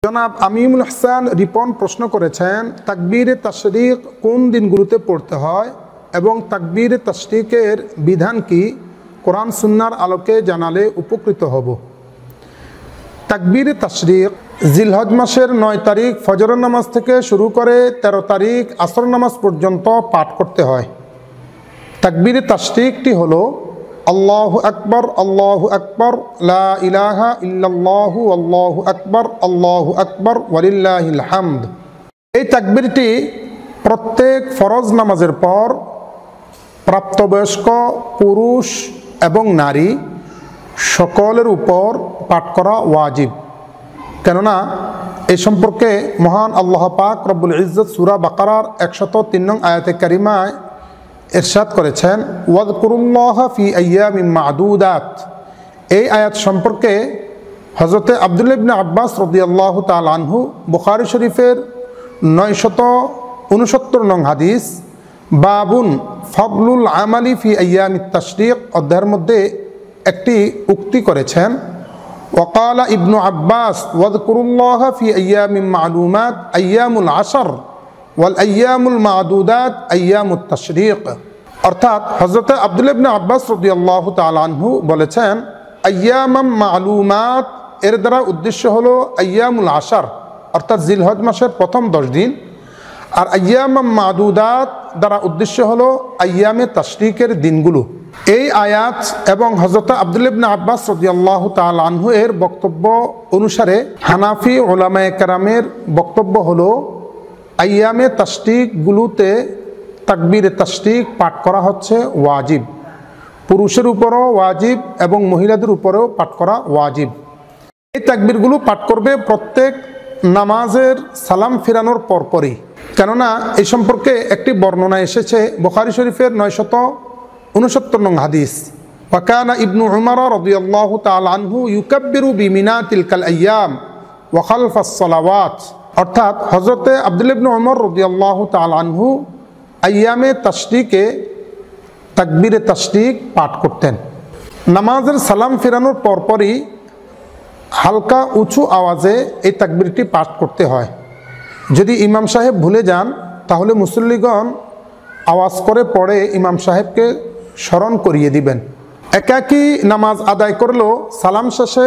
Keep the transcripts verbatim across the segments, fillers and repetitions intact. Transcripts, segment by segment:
জনাব আমিমুল হাসান রিপন প্রশ্ন করেছেন, তাকবীরে তাশরিক কোন দিনগুলোতে পড়তে হয় এবং তাকবীরে তাশরিকের বিধান কি? কোরআন সুন্নাহর আলোকে জানালে উপকৃত হব। তাকবীরে তাশরিক জিলহজ মাসের নয় তারিখ ফজরের নামাজ থেকে শুরু করে তেরো তারিখ আসর নামাজ পর্যন্ত পাঠ করতে হয়। তাকবীরে তাশরিকটি হলো আল্লাহু আকবার, আল্লাহু আকবার, লা ইলাহা ইল্লাল্লাহু, আল্লাহু আকবার, আল্লাহু আকবার, ওয়ালিল্লাহিল হামদ। এই তাকবীরটি প্রত্যেক ফরজ নামাজের পর প্রাপ্তবয়স্ক পুরুষ এবং নারী সকলের উপর পাঠ করা ওয়াজিব। কেননা এই সম্পর্কে মহান আল্লাহ পাক রব্বুল ইজ্জত সূরা বাকারার একশত তিন নং আয়াতে কারিমায় ইরশাদ করেছেন, ওয়াযকুরুল্লাহ ফি আইয়ামিন মা'দুদাত। এই আয়াত সম্পর্কে হযরতে আব্দুল্লাহ ইবনে আব্বাস রাদিয়াল্লাহু তাআলা আনহু বুখারী শরীফের নয়শত উনসত্তর নং হাদিস বাবুন ফাদলুল আমালি ফি আইয়ামিত তাশরিক অধ্যায়ের মধ্যে একটি উক্তি করেছেন, ওয়াকালা ইবনু আব্বাস ওয়াযকুরুল্লাহ ফি আইয়ামিন মা'লুমাত আইয়ামুল আশর ওয়াল আইয়ামুল মা'দুদাত আইয়ামুত তাশরিক। অর্থাৎ হযরত আব্দুল্লাহ ইবনে আব্বাস রাদিয়াল্লাহু তাআলা আনহু বলেছেন, আইয়ামাম মা'লুমাত এর দ্বারা উদ্দেশ্য হলো আইয়ামুল আশর অর্থাৎ জিলহজ মাসের প্রথম দশ দিন, আর আইয়ামাম মা'দুদাত দ্বারা উদ্দেশ্য হলো আইয়ামে তাশরিকের দিনগুলো। এই আয়াত এবং হযরত আব্দুল্লাহ ইবনে আব্বাস রাদিয়াল্লাহু তাআলা আনহু এর বক্তব্য অনুসারে হানাফি উলামায়ে কেরামের বক্তব্য হলো আইয়ামে তাশরিকগুলোতে তাকবীরে তাশরিক পাঠ করা হচ্ছে ওয়াজিব। পুরুষের উপরও ওয়াজিব এবং মহিলাদের উপরেও পাঠ করা ওয়াজিব। এই তাকবীরগুলো পাঠ করবে প্রত্যেক নামাজের সালাম ফিরানোর পরপরই। কেননা এই সম্পর্কে একটি বর্ণনা এসেছে বুখারী শরীফের নয়শত উনসত্তর নং হাদিস, ওয়াকানা ইবনু উমর রাদিয়াল্লাহু তাআলা আনহু ইউকাব্বিরু বিমিনা তিলকাল আইয়াম ওয়া খালফাস সালাওয়াত। অর্থাৎ হযরতে আব্দুল্লাহ ইবনে উমর রাদিয়াল্লাহু তাআলা আনহু আইয়ামে তাশরিকে তাকবীরে তাশরিক পাঠ করতেন। নামাজের সালাম ফেরানোর পরপরই হালকা উঁচু আওয়াজে এই তাকবীরটি পাঠ করতে হয়। যদি ইমাম সাহেব ভুলে যান তাহলে মুসল্লিগণ আওয়াজ করে পড়ে ইমাম সাহেবকে স্মরণ করিয়ে দিবেন। একাকী নামাজ আদায় করলেও সালাম শেষে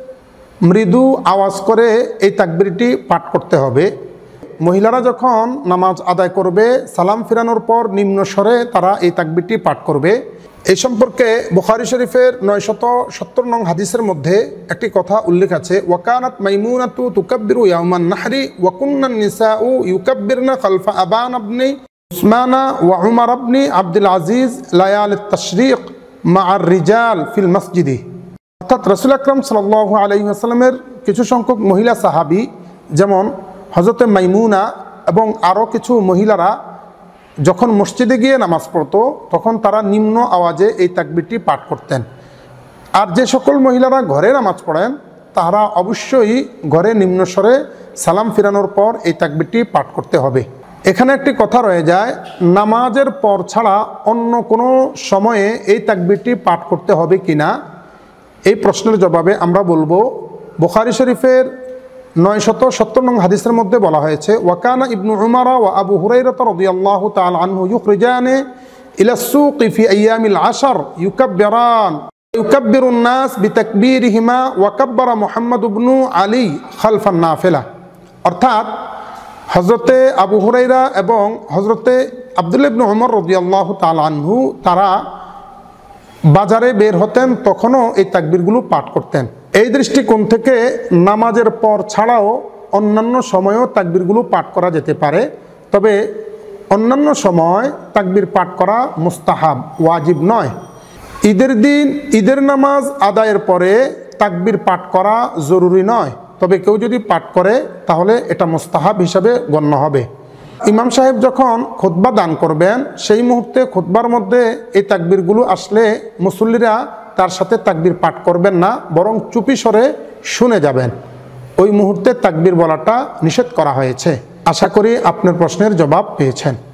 মৃদু আওয়াজ করে এই তাকবীরটি পাঠ করতে হবে। মহিলারা যখন নামাজ আদায় করবে সালাম ফিরানোর পর নিম্ন স্বরে তারা এই তাকবীরটি পাঠ করবে। এই সম্পর্কে বুখারী শরীফের নয়শত সত্তর নং হাদিসের মধ্যে একটি কথা উল্লেখ আছে, ওয়াকানাত মাইমুনাতু তুকাব্বিরু ইয়াওমান নাহরি ওয়া কুন্নান নিসাউ ইউকাব্বিরনা খালফা আবান ইবনে উসমানা ওয়া উমর ইবনে আব্দুল আজিজ লায়ালিত তাশরিক মা'আর রিজাল ফিল মসজিদি। অর্থাৎ রাসূল আকরাম সাল্লাল্লাহু আলাইহি ওয়াসাল্লামের কিছু সংখ্যক মহিলা সাহাবী যেমন হযরতে মাইমুনা এবং আরও কিছু মহিলারা যখন মসজিদে গিয়ে নামাজ পড়তো তখন তারা নিম্ন আওয়াজে এই তাকবীরটি পাঠ করতেন। আর যে সকল মহিলারা ঘরে নামাজ পড়েন তারা অবশ্যই ঘরে নিম্ন স্বরে সালাম ফিরানোর পর এই তাকবীরটি পাঠ করতে হবে। এখানে একটি কথা রয়ে যায়, নামাজের পর ছাড়া অন্য কোনো সময়ে এই তাকবীরটি পাঠ করতে হবে কিনা। এই প্রশ্নের জবাবে আমরা বলবো বুখারী শরীফের নয়শত সত্তর নং হাদিসের মধ্যে বলা হয়েছে, ওয়াকানা ইবনু উমর ওয়া আবু হুরায়রা রাদিয়াল্লাহু তাআলা আনহু ইখরিজানে ইলা সুকি ফি আইয়ামিল আশর ইউকাব্বিরান ইউকাব্বিরুন নাস বিতাকবীরিহিমা ওয়া কাব্বারা মুহাম্মদ ইবনু আলী খালফান নাফিলা। অর্থাৎ হযরতে আবু হুরায়রা এবং হযরতে আব্দুল্লাহ ইবনে উমর রাদিয়াল্লাহু তাআলা আনহু তারা বাজারে বের হতেন তখনও এই তাকবীরগুলো পাঠ করতেন। এই দৃষ্টিকোণ থেকে নামাজের পর ছাড়াও অন্যান্য সময়েও তাকবীরগুলো পাঠ করা যেতে পারে, তবে অন্যান্য সময় তাকবীর পাঠ করা মুস্তাহাব, ওয়াজিব নয়। ঈদের দিন ঈদের নামাজ আদায়ের পরে তাকবীর পাঠ করা জরুরি নয়, তবে কেউ যদি পাঠ করে তাহলে এটা মুস্তাহাব হিসাবে গণ্য হবে। ইমাম সাহেব যখন খুতবা দান করবেন সেই মুহূর্তে খুতবার মধ্যে এই তাকবীরগুলো আসলে মুসল্লিরা তার সাথে তাকবীর পাঠ করবেন না, বরং চুপি স্বরে শুনে যাবেন। ওই মুহূর্তে তাকবীর বলাটা নিষেধ করা হয়েছে। আশা করি আপনার প্রশ্নের জবাব পেয়েছেন।